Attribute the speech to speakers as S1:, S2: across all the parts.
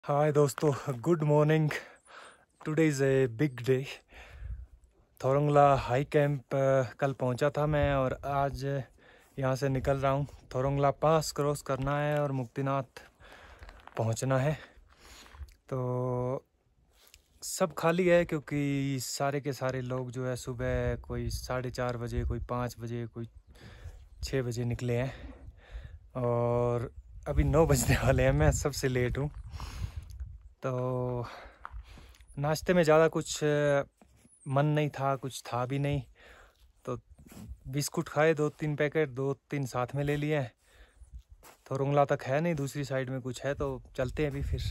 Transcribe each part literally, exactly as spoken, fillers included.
S1: हाय दोस्तों, good morning. Today is a big day. थोरंगला high camp कल पहुंचा था मैं और आज यहां से निकल रहा हूं। थोरंगला पास क्रॉस करना है और मुक्तिनाथ पहुंचना है। तो सब खाली है क्योंकि सारे के सारे लोग जो है सुबह कोई साढ़े चार बजे, कोई पाँच बजे, कोई छः बजे निकले हैं और अभी नौ बजने वाले हैं। मैं सबसे लेट हूँ। तो नाश्ते में ज़्यादा कुछ मन नहीं था, कुछ था भी नहीं, तो बिस्कुट खाए दो तीन पैकेट, दो तीन साथ में ले लिए। थोरंगला तक है नहीं, दूसरी साइड में कुछ है, तो चलते हैं अभी। फिर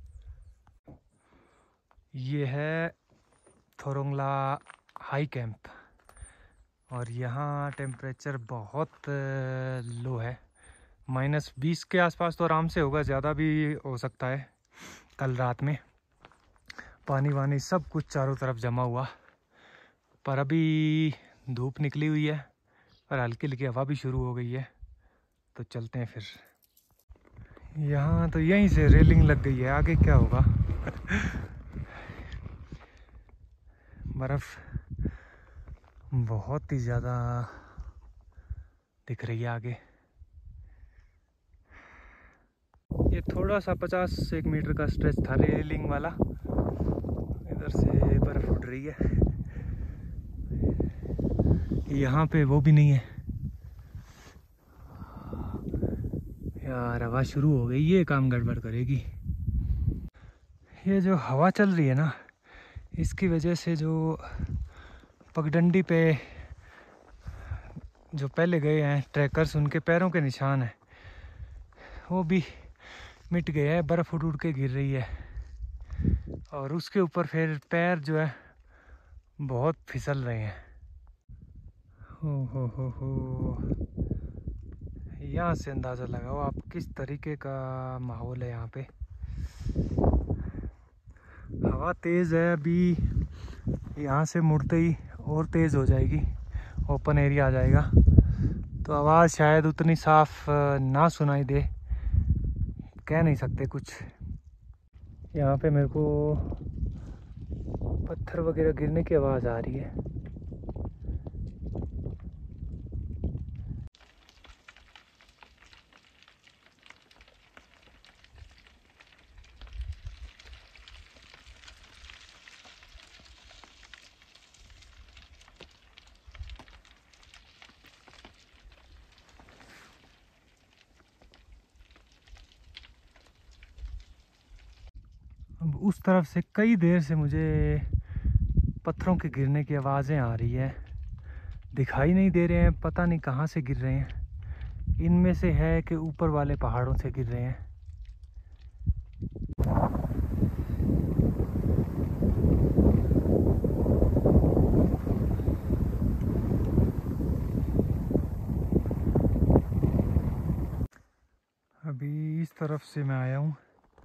S1: ये है थोरंगला हाई कैंप और यहाँ टेम्परेचर बहुत लो है, माइनस बीस के आसपास तो आराम से होगा, ज़्यादा भी हो सकता है। कल रात में पानी वानी सब कुछ चारों तरफ जमा हुआ, पर अभी धूप निकली हुई है और हल्की हल्की हवा भी शुरू हो गई है। तो चलते हैं फिर। यहाँ तो यहीं से रेलिंग लग गई है, आगे क्या होगा। बर्फ बहुत ही ज़्यादा दिख रही है आगे। ये थोड़ा सा पचास एक मीटर का स्ट्रेच था रेलिंग वाला। इधर से बर्फ उड़ रही है, यहाँ पे वो भी नहीं है। यार हवा शुरू हो गई, ये काम गड़बड़ करेगी। ये जो हवा चल रही है ना, इसकी वजह से जो पगडंडी पे जो पहले गए हैं ट्रैकर्स, उनके पैरों के निशान हैं, वो भी मिट गए हैं। बर्फ़ उड़ उड़ के गिर रही है और उसके ऊपर फिर पैर जो है बहुत फिसल रहे हैं। हो हो हो हो यहाँ से अंदाज़ा लगाओ आप किस तरीके का माहौल है यहाँ पे। हवा तेज़ है, अभी यहाँ से मुड़ते ही और तेज़ हो जाएगी, ओपन एरिया आ जाएगा, तो आवाज़ शायद उतनी साफ ना सुनाई दे, कह नहीं सकते कुछ। यहाँ पे मेरे को पत्थर वगैरह गिरने की आवाज़ आ रही है। अब उस तरफ से कई देर से मुझे पत्थरों के गिरने की आवाज़ें आ रही है, दिखाई नहीं दे रहे हैं, पता नहीं कहाँ से गिर रहे हैं। इनमें से है कि ऊपर वाले पहाड़ों से गिर रहे हैं। अभी इस तरफ से मैं आया हूँ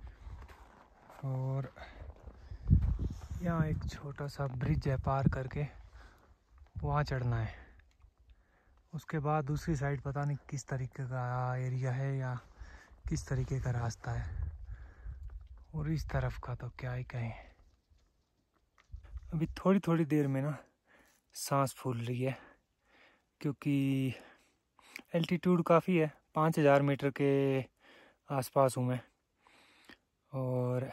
S1: और यहाँ एक छोटा सा ब्रिज है, पार करके वहाँ चढ़ना है। उसके बाद दूसरी साइड पता नहीं किस तरीके का एरिया है या किस तरीके का रास्ता है, और इस तरफ का तो क्या ही कहें। अभी थोड़ी थोड़ी देर में ना सांस फूल रही है, क्योंकि एल्टीट्यूड काफ़ी है, पाँच हज़ार मीटर के आसपास हूँ मैं। और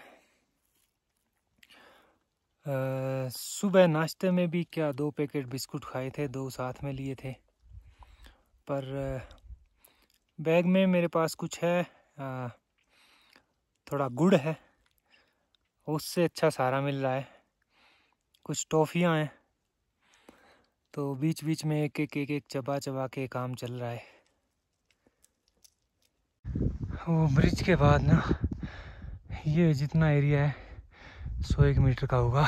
S1: आ, सुबह नाश्ते में भी क्या दो पैकेट बिस्कुट खाए थे, दो साथ में लिए थे, पर बैग में मेरे पास कुछ है, आ, थोड़ा गुड़ है, उससे अच्छा सहारा मिल रहा है। कुछ टॉफ़ियाँ हैं, तो बीच बीच में एक एक एक एक चबा चबा के काम चल रहा है। वो ब्रिज के बाद ना ये जितना एरिया है सौ एक मीटर का होगा।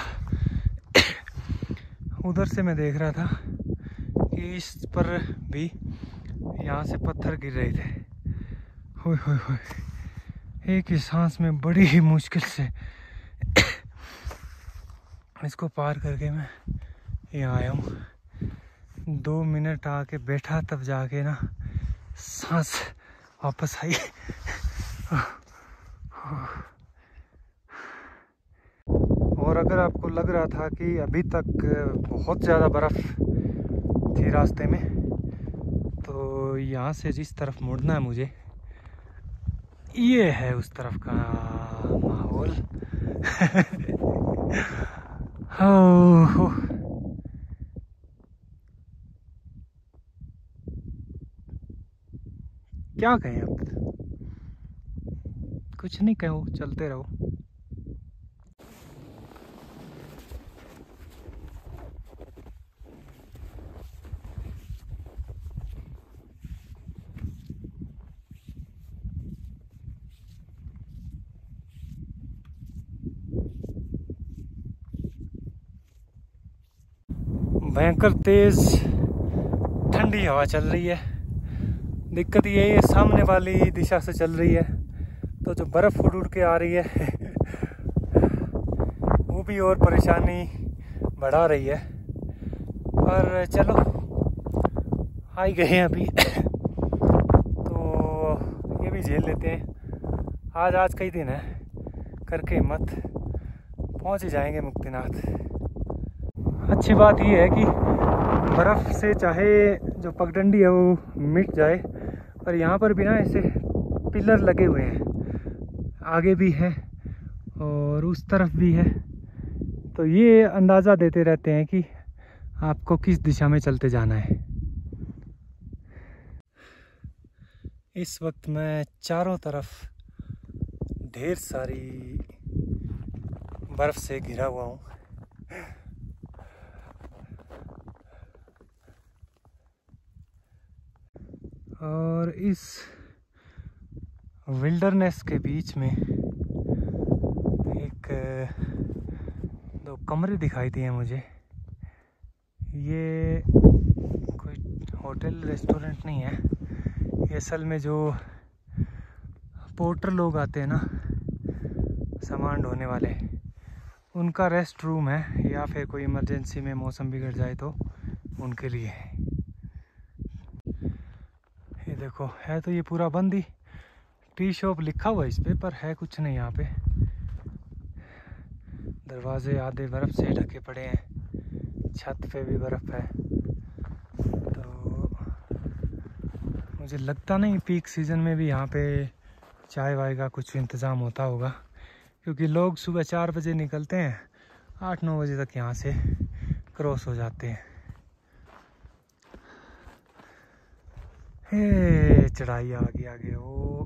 S1: उधर से मैं देख रहा था कि इस पर भी यहाँ से पत्थर गिर रहे थे। होय होय होय, एक ही सांस में बड़ी ही मुश्किल से इसको पार करके मैं यहाँ आया हूँ। दो मिनट आके बैठा, तब जाके ना सांस वापस आई। और अगर आपको लग रहा था कि अभी तक बहुत ज़्यादा बर्फ़ थी रास्ते में, तो यहाँ से जिस तरफ मुड़ना है मुझे, ये है उस तरफ का माहौल। हो क्या कहें, अब कुछ नहीं कहो, चलते रहो। भयंकर तेज ठंडी हवा चल रही है। दिक्कत ये है सामने वाली दिशा से चल रही है, तो जो बर्फ़ उड़ उड़ के आ रही है वो भी और परेशानी बढ़ा रही है। पर चलो, आ ही गए हैं अभी तो ये भी झेल लेते हैं। आज आज का ही दिन है, करके हिम्मत, पहुंच ही जाएंगे मुक्तिनाथ। अच्छी बात ये है कि बर्फ़ से चाहे जो पगडंडी है वो मिट जाए, पर यहाँ पर भी ना ऐसे पिलर लगे हुए हैं, आगे भी है और उस तरफ भी है, तो ये अंदाज़ा देते रहते हैं कि आपको किस दिशा में चलते जाना है। इस वक्त मैं चारों तरफ ढेर सारी बर्फ़ से घिरा हुआ हूँ। और इस विल्डरनेस के बीच में एक दो कमरे दिखाई दिए मुझे। ये कोई होटल रेस्टोरेंट नहीं है, ये असल में जो पोर्टर लोग आते हैं ना, सामान ढोने वाले, उनका रेस्ट रूम है, या फिर कोई इमरजेंसी में मौसम बिगड़ जाए तो उनके लिए है। ये देखो, है तो ये पूरा बंद ही, टी शॉप लिखा हुआ है इस पे, पर है कुछ नहीं यहाँ पे। दरवाजे आधे बर्फ़ से ढके पड़े हैं, छत पे भी बर्फ़ है, तो मुझे लगता नहीं पीक सीज़न में भी यहाँ पे चाय वाय का कुछ इंतज़ाम होता होगा, क्योंकि लोग सुबह चार बजे निकलते हैं, आठ नौ बजे तक यहाँ से क्रॉस हो जाते हैं। हे चढ़ाई आगे आगे वो,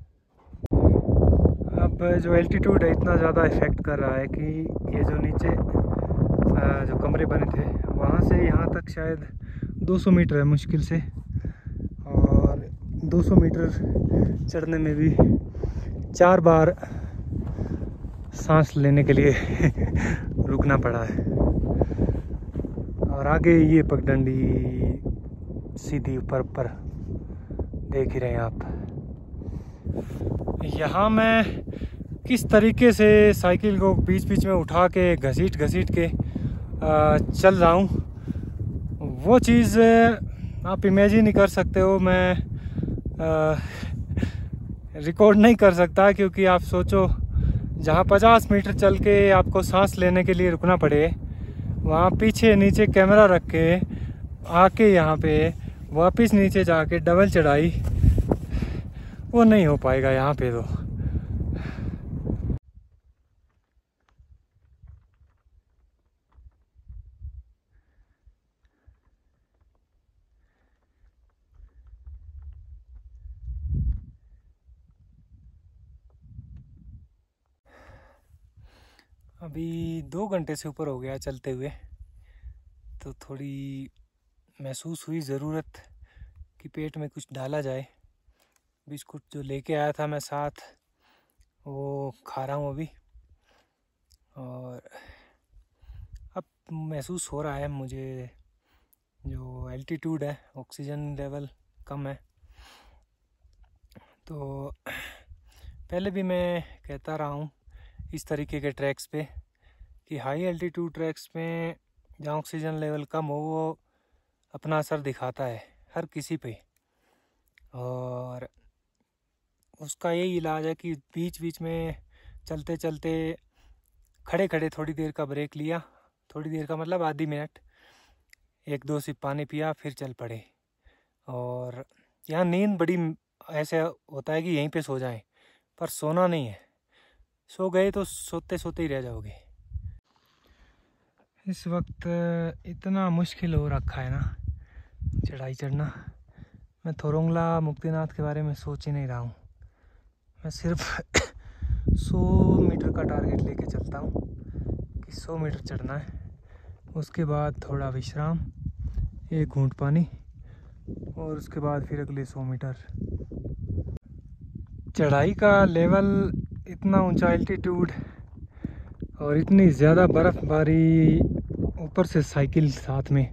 S1: अब जो एल्टीट्यूड है इतना ज़्यादा इफ़ेक्ट कर रहा है कि ये जो नीचे जो कमरे बने थे वहाँ से यहाँ तक शायद दो सौ मीटर है मुश्किल से, और दो सौ मीटर चढ़ने में भी चार बार सांस लेने के लिए रुकना पड़ा है। और आगे ये पगडंडी सीधी ऊपर ऊपर देख ही रहे हैं आप। यहाँ मैं किस तरीके से साइकिल को बीच बीच में उठा के घसीट घसीट के आ, चल रहा हूँ, वो चीज़ आप इमेजिन नहीं कर सकते हो। मैं आ, रिकॉर्ड नहीं कर सकता, क्योंकि आप सोचो जहाँ पचास मीटर चल के आपको सांस लेने के लिए रुकना पड़े, वहाँ पीछे नीचे कैमरा रख के आके यहाँ पे वापस नीचे जाके डबल चढ़ाई, वो नहीं हो पाएगा यहाँ पे तो। अभी दो घंटे से ऊपर हो गया चलते हुए, तो थोड़ी महसूस हुई ज़रूरत कि पेट में कुछ डाला जाए। बिस्कुट जो लेके आया था मैं साथ, वो खा रहा हूँ अभी, और अब महसूस हो रहा है मुझे जो एल्टीट्यूड है, ऑक्सीजन लेवल कम है। तो पहले भी मैं कहता रहा हूँ इस तरीके के ट्रैक्स पे कि हाई एल्टीट्यूड ट्रैक्स में जहाँ ऑक्सीजन लेवल कम हो, वो अपना असर दिखाता है हर किसी पे, और उसका यही इलाज है कि बीच बीच में चलते चलते खड़े खड़े थोड़ी देर का ब्रेक लिया, थोड़ी देर का मतलब आधी मिनट, एक दो सिप पानी पिया, फिर चल पड़े। और यहाँ नींद बड़ी ऐसे होता है कि यहीं पे सो जाएं, पर सोना नहीं है, सो गए तो सोते सोते ही रह जाओगे। इस वक्त इतना मुश्किल हो रखा है ना चढ़ाई चढ़ना, मैं थोरंगला मुक्तिनाथ के बारे में सोच ही नहीं रहा हूँ। मैं सिर्फ सौ मीटर का टारगेट लेके चलता हूँ कि सौ मीटर चढ़ना है, उसके बाद थोड़ा विश्राम, एक घूंट पानी, और उसके बाद फिर अगले सौ मीटर। चढ़ाई का लेवल इतना ऊंचा एल्टीट्यूड और इतनी ज़्यादा बर्फ़बारी, ऊपर से साइकिल साथ में,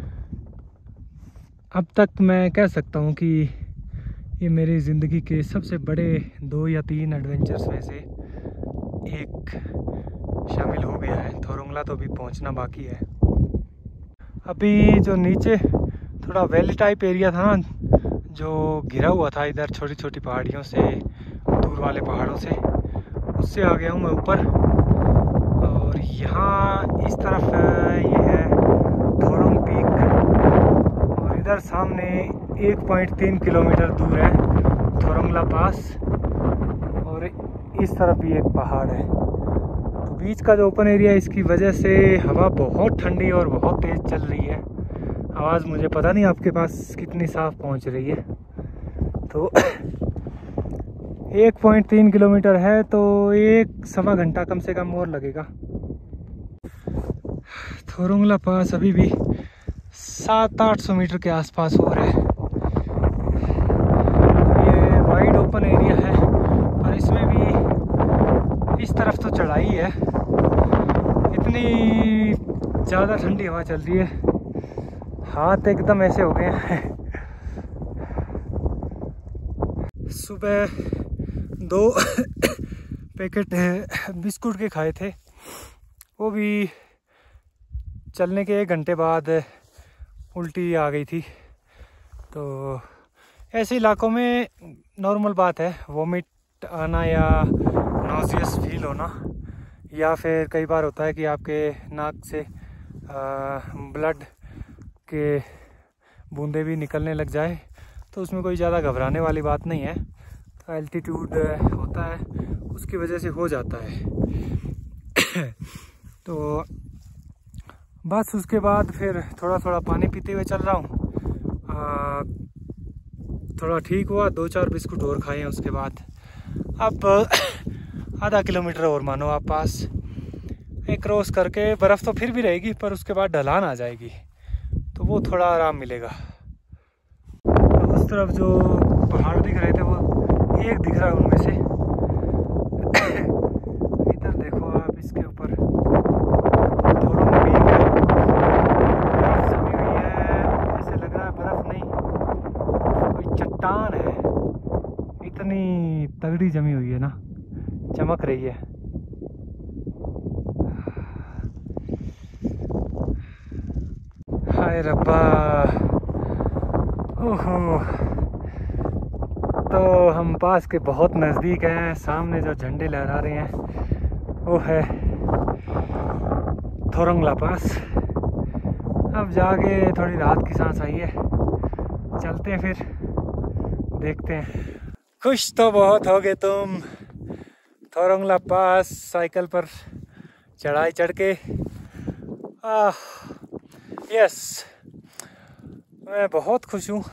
S1: अब तक मैं कह सकता हूँ कि ये मेरी ज़िंदगी के सबसे बड़े दो या तीन एडवेंचर्स में से एक शामिल हो गया है। थोरंगला तो अभी पहुँचना बाकी है। अभी जो नीचे थोड़ा वैली टाइप एरिया था ना, जो घिरा हुआ था इधर छोटी छोटी पहाड़ियों से, दूर वाले पहाड़ों से, उससे आ गया हूँ मैं ऊपर। और यहाँ इस तरफ ये है थोरंग पीक, और इधर सामने एक पॉइंट तीन किलोमीटर दूर है थोरंगला पास, और इस तरफ भी एक पहाड़ है। तो बीच का जो ओपन एरिया है, इसकी वजह से हवा बहुत ठंडी और बहुत तेज़ चल रही है। आवाज़ मुझे पता नहीं आपके पास कितनी साफ पहुंच रही है। तो एक पॉइंट तीन किलोमीटर है, तो एक सवा घंटा कम से कम और लगेगा। थोरंगला पास अभी भी सात आठ सौ मीटर के आसपास हो रहा है। ये वाइड ओपन एरिया है, पर इसमें भी इस तरफ तो चढ़ाई है। इतनी ज़्यादा ठंडी हवा चल रही है, हाथ एकदम ऐसे हो गए हैं। सुबह दो पैकेट बिस्कुट के खाए थे, वो भी चलने के एक घंटे बाद उल्टी आ गई थी। तो ऐसे इलाकों में नॉर्मल बात है वॉमिट आना या नॉजियस फील होना, या फिर कई बार होता है कि आपके नाक से ब्लड के बूंदे भी निकलने लग जाए। तो उसमें कोई ज़्यादा घबराने वाली बात नहीं है। तो एल्टीट्यूड होता है, उसकी वजह से हो जाता है। तो बस उसके बाद फिर थोड़ा थोड़ा पानी पीते हुए चल रहा हूँ। थोड़ा ठीक हुआ, दो चार बिस्कुट और खाए हैं। उसके बाद अब आधा किलोमीटर और मानो आप पास एक क्रॉस करके, बर्फ़ तो फिर भी रहेगी पर उसके बाद ढलान आ जाएगी, तो वो थोड़ा आराम मिलेगा। तो उस तरफ जो पहाड़ दिख रहे थे वो एक दिख रहा है उनमें से। इधर देखो आप, इसके ऊपर थोरंग पीक है, बर्फ जमी हुई है, ऐसे लग रहा है बर्फ नहीं कोई चट्टान है, इतनी तगड़ी जमी हुई है ना, चमक रही है। हाय रब्बा, ओहो। तो हम पास के बहुत नज़दीक हैं। सामने जो झंडे लहरा रहे हैं वो है थोरंगला पास। अब जाके थोड़ी रात की सांस आई है, चलते हैं फिर देखते हैं। खुश तो बहुत हो गए तुम थोरंगला पास साइकिल पर चढ़ाई चढ़ के। आह यस, मैं बहुत खुश हूँ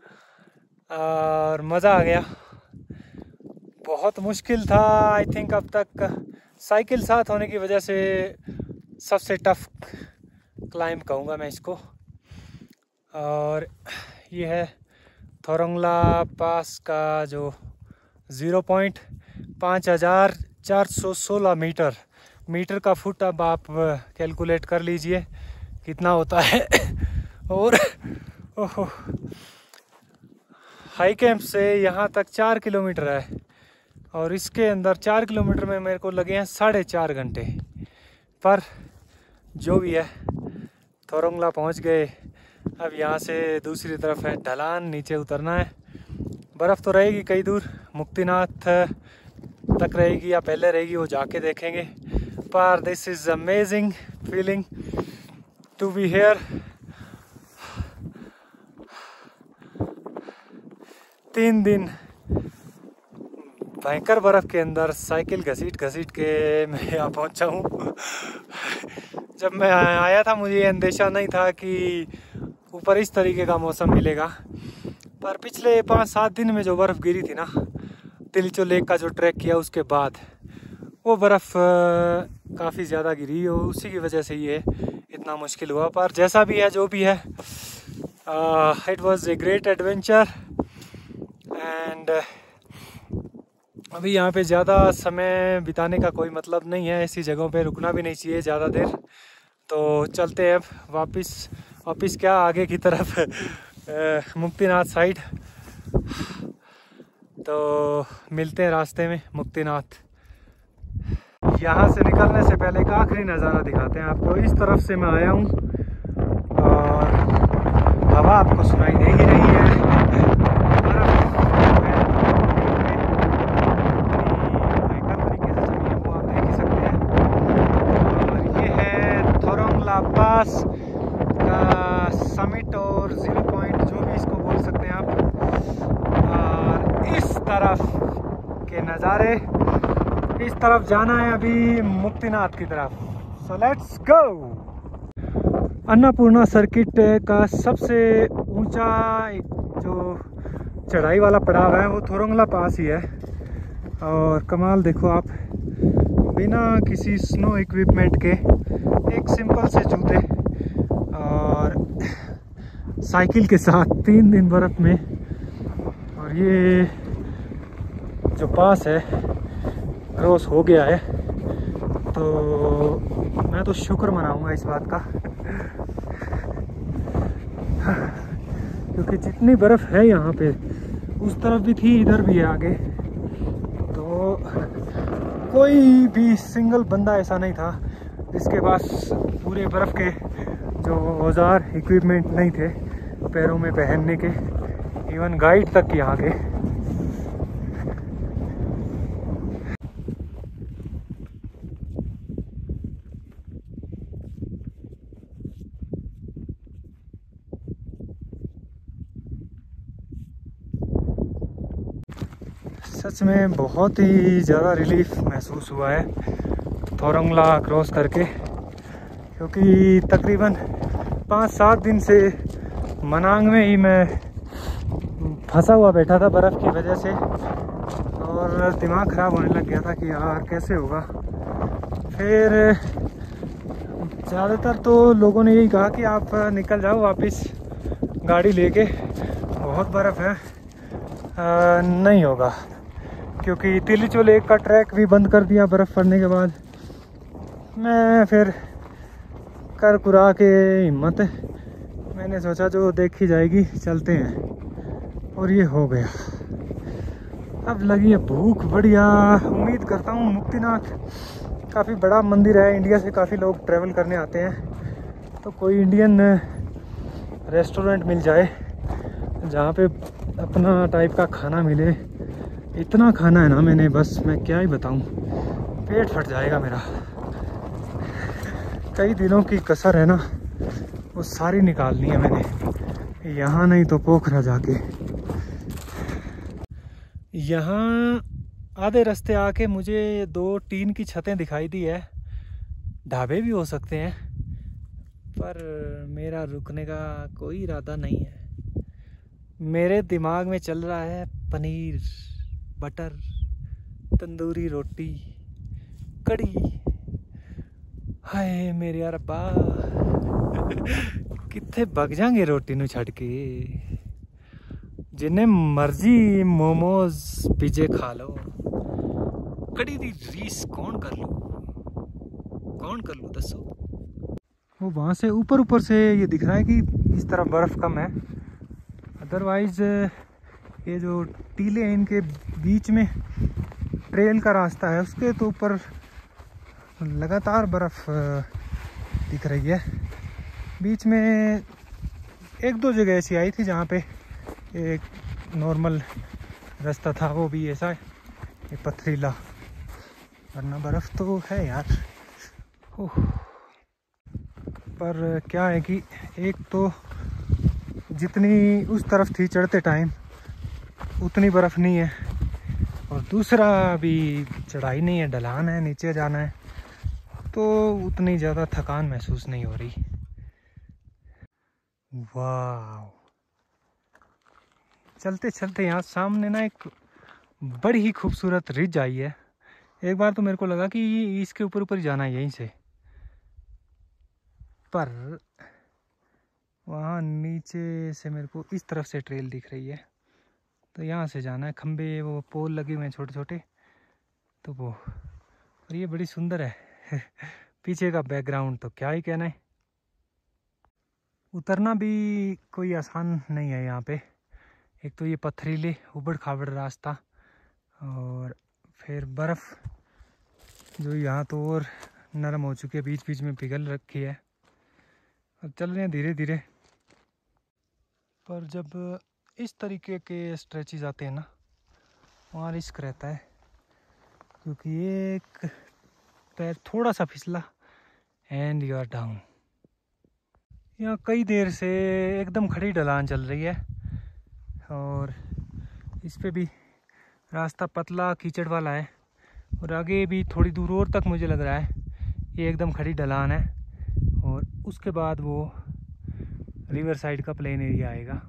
S1: और मज़ा आ गया। बहुत मुश्किल था, आई थिंक अब तक साइकिल साथ होने की वजह से सबसे टफ क्लाइंब कहूँगा मैं इसको। और ये है थोरंगला पास का जो ज़ीरो पॉइंट पाँच हज़ार चार सौ सोलह मीटर, मीटर का फुट अब आप कैलकुलेट कर लीजिए कितना होता है। और ओहो, हाई कैंप से यहाँ तक चार किलोमीटर है, और इसके अंदर चार किलोमीटर में मेरे को लगे हैं साढ़े चार घंटे। पर जो भी है, थोरंगला पहुँच गए। अब यहाँ से दूसरी तरफ है ढलान, नीचे उतरना है। बर्फ़ तो रहेगी कई दूर, मुक्तिनाथ तक रहेगी या पहले रहेगी वो जाके देखेंगे। पर this is amazing feeling to be here. तीन दिन भयंकर बर्फ के अंदर साइकिल घसीट घसीट के मैं यहाँ पहुँचा हूँ। जब मैं आया था मुझे अंदेशा नहीं था कि ऊपर इस तरीके का मौसम मिलेगा, पर पिछले पाँच सात दिन में जो बर्फ़ गिरी थी ना तिलिचो लेक का जो ट्रैक किया उसके बाद वो बर्फ़ काफ़ी ज़्यादा गिरी और उसी की वजह से ये इतना मुश्किल हुआ। पर जैसा भी है जो भी है, it was a great adventure and अभी यहाँ पे ज़्यादा समय बिताने का कोई मतलब नहीं है, ऐसी जगहों पे रुकना भी नहीं चाहिए ज़्यादा देर। तो चलते हैं अब वापस वापस क्या आगे की तरफ मुक्तिनाथ साइड। तो मिलते हैं रास्ते में मुक्तिनाथ। यहाँ से निकलने से पहले एक आखिरी नज़ारा दिखाते हैं आपको। इस तरफ से मैं आया हूँ और हवा आपको सुनाई दे ही रही है। पास का समिट और ज़ीरो पॉइंट जो भी इसको बोल सकते हैं आप, और इस तरफ के नज़ारे, इस तरफ जाना है अभी मुक्तिनाथ की तरफ। So let's go. Annapurna circuit का सबसे ऊंचा जो चढ़ाई वाला पड़ाव है वो थोरंगला पास ही है। और कमाल देखो आप, बिना किसी स्नो इक्विपमेंट के एक सिंपल से जूते और साइकिल के साथ तीन दिन बर्फ में, और ये जो पास है क्रॉस हो गया है। तो मैं तो शुक्र मनाऊंगा इस बात का, क्योंकि जितनी बर्फ है यहाँ पे उस तरफ भी थी इधर भी है आगे, तो कोई भी सिंगल बंदा ऐसा नहीं था जिसके पास पूरे बर्फ़ के जो औजार इक्विपमेंट नहीं थे पैरों में पहनने के, इवन गाइड तक यहाँ के। सच में बहुत ही ज़्यादा रिलीफ महसूस हुआ है थोरंगला क्रॉस करके, क्योंकि तकरीबन पाँच सात दिन से मनांग में ही मैं फंसा हुआ बैठा था बर्फ़ की वजह से, और दिमाग ख़राब होने लग गया था कि यार कैसे होगा। फिर ज़्यादातर तो लोगों ने यही कहा कि आप निकल जाओ वापस गाड़ी लेके, बहुत बर्फ़ है। आ, नहीं होगा, क्योंकि तिलिचो लेक का ट्रैक भी बंद कर दिया बर्फ़ पड़ने के बाद। मैं फिर कर कुरा के हिम्मत मैंने सोचा जो देखी जाएगी चलते हैं, और ये हो गया। अब लगी है भूख बढ़िया। उम्मीद करता हूँ मुक्तिनाथ काफ़ी बड़ा मंदिर है, इंडिया से काफ़ी लोग ट्रैवल करने आते हैं, तो कोई इंडियन रेस्टोरेंट मिल जाए जहाँ पे अपना टाइप का खाना मिले। इतना खाना है ना मैंने, बस मैं क्या ही बताऊँ, पेट फट जाएगा मेरा। कई दिनों की कसर है ना, वो सारी निकालनी है मैंने, यहाँ नहीं तो पोखरा जाके। यहाँ आधे रास्ते आके मुझे दो टीन की छतें दिखाई दी है, ढाबे भी हो सकते हैं, पर मेरा रुकने का कोई इरादा नहीं है। मेरे दिमाग में चल रहा है पनीर बटर, तंदूरी रोटी, कड़ी। हाय मेरे रब्बा, कितने भग जाएंगे रोटी नू छड़ के। जिन्हें मर्जी मोमोज पिज्जे खा लो, कड़ी दी रीस कौन कर लो, कौन कर लो दसो। वो वहाँ से ऊपर ऊपर से ये दिख रहा है कि इस तरफ बर्फ़ कम है, अदरवाइज ये जो टीले हैं इनके बीच में ट्रेल का रास्ता है, उसके तो ऊपर लगातार बर्फ़ दिख रही है। बीच में एक दो जगह ऐसी आई थी जहाँ पे एक नॉर्मल रास्ता था, वो भी ऐसा ये पथरीला, वरना बर्फ़ तो है यार। पर क्या है कि एक तो जितनी उस तरफ थी चढ़ते टाइम उतनी बर्फ़ नहीं है, और दूसरा भी चढ़ाई नहीं है, ढलान है, नीचे जाना है, तो उतनी ज़्यादा थकान महसूस नहीं हो रही। वाह, चलते चलते यहाँ सामने ना एक बड़ी ही खूबसूरत रिज आई है। एक बार तो मेरे को लगा कि इसके ऊपर ऊपर जाना है यहीं से, पर वहाँ नीचे से मेरे को इस तरफ से ट्रेल दिख रही है, तो यहाँ से जाना है। खंबे वो पोल लगे हुए हैं छोटे छोटे, तो वो, और ये बड़ी सुंदर है पीछे का बैकग्राउंड तो क्या ही कहना है। उतरना भी कोई आसान नहीं है यहाँ पे। एक तो ये पथरीले उबड़ खाबड़ रास्ता, और फिर बर्फ़ जो यहाँ तो और नरम हो चुकी है, बीच बीच में पिघल रखी है। अब चल रहे हैं धीरे धीरे, पर जब इस तरीके के स्ट्रेचेज आते हैं ना, वहाँ रिस्क रहता है, क्योंकि एक पैर थोड़ा सा फिसला एंड यू आर डाउन। यहाँ कई देर से एकदम खड़ी ढलान चल रही है, और इस पे भी रास्ता पतला कीचड़ वाला है, और आगे भी थोड़ी दूर और तक मुझे लग रहा है ये एकदम खड़ी ढलान है, और उसके बाद वो रिवर साइड का प्लेन एरिया आएगा।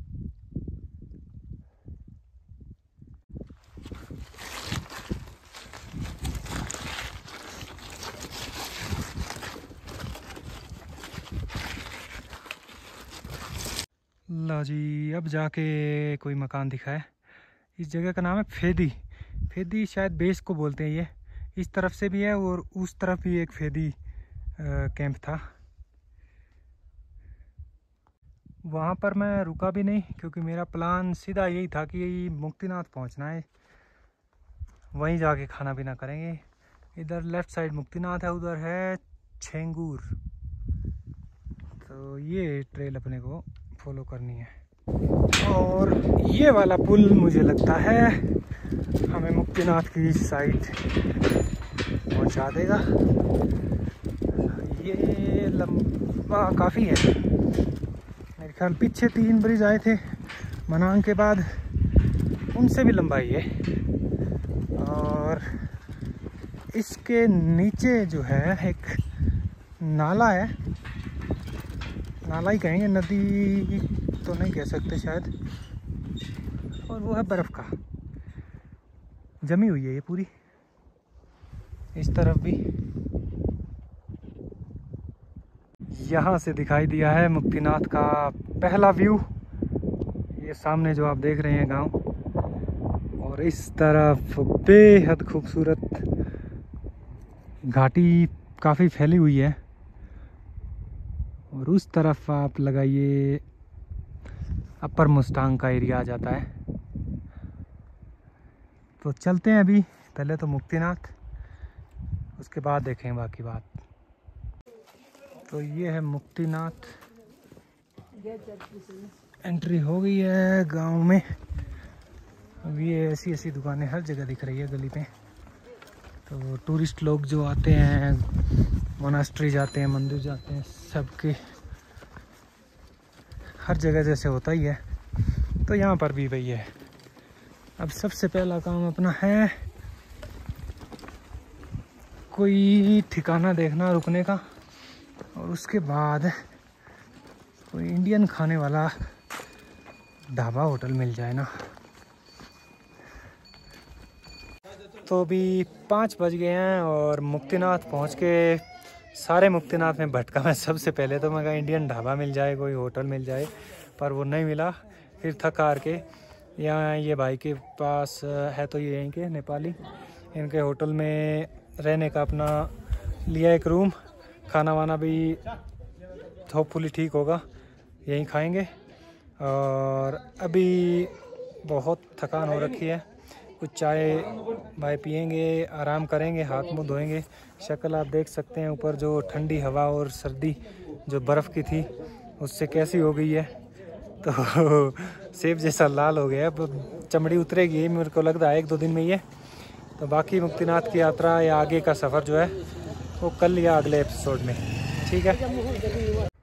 S1: लो जी, अब जाके कोई मकान दिखा है। इस जगह का नाम है फेदी। फेदी शायद बेस को बोलते हैं। ये इस तरफ से भी है और उस तरफ भी एक फेदी कैंप था। वहाँ पर मैं रुका भी नहीं, क्योंकि मेरा प्लान सीधा यही था कि मुक्तिनाथ पहुँचना है, वहीं जाके खाना पीना करेंगे। इधर लेफ़्ट साइड मुक्तिनाथ है, उधर है छेंगूर, तो ये ट्रेल अपने को फॉलो करनी है। और ये वाला पुल मुझे लगता है हमें मुक्तिनाथ की साइड पहुंचा देगा। ये लंबा काफ़ी है, मेरे ख्याल पीछे तीन ब्रिज आए थे मनांग के बाद, उनसे भी लंबा ही है। और इसके नीचे जो है एक नाला है, नाला ही कहेंगे, नदी तो नहीं कह सकते शायद, और वो है बर्फ़ का जमी हुई है ये पूरी। इस तरफ भी यहाँ से दिखाई दिया है मुक्तिनाथ का पहला व्यू। ये सामने जो आप देख रहे हैं गांव, और इस तरफ बेहद खूबसूरत घाटी काफ़ी फैली हुई है, और उस तरफ आप लगाइए अपर मुस्तांग का एरिया आ जाता है। तो चलते हैं अभी, पहले तो मुक्तिनाथ, उसके बाद देखें बाकी बात। तो ये है मुक्तिनाथ, एंट्री हो गई है गांव में। अब ये ऐसी ऐसी दुकानें हर जगह दिख रही है गली पे। तो टूरिस्ट लोग जो आते हैं, मोनास्ट्री जाते हैं, मंदिर जाते हैं, सबके हर जगह जैसे होता ही है, तो यहाँ पर भी वही है। अब सबसे पहला काम अपना है कोई ठिकाना देखना रुकने का, और उसके बाद कोई इंडियन खाने वाला ढाबा होटल मिल जाए ना। तो अभी पाँच बज गए हैं और मुक्तिनाथ पहुँच के सारे मुक्तिनाथ में भटका मैं। सबसे पहले तो मैं कहा इंडियन ढाबा मिल जाए, कोई होटल मिल जाए, पर वो नहीं मिला। फिर थक हार के यहाँ ये भाई के पास है, तो ये यहीं के नेपाली, इनके होटल में रहने का अपना लिया एक रूम। खाना वाना भी होपफुली ठीक होगा, यहीं खाएंगे। और अभी बहुत थकान हो रखी है, कुछ चाय भाई पियेंगे, आराम करेंगे, हाथ मुंह धोएंगे। शक्ल आप देख सकते हैं, ऊपर जो ठंडी हवा और सर्दी जो बर्फ़ की थी उससे कैसी हो गई है, तो सेब जैसा लाल हो गया। अब चमड़ी उतरेगी मेरे को लग रहा है एक दो दिन में ये। तो बाकी मुक्तिनाथ की यात्रा या आगे का सफ़र जो है वो कल या अगले एपिसोड में, ठीक है।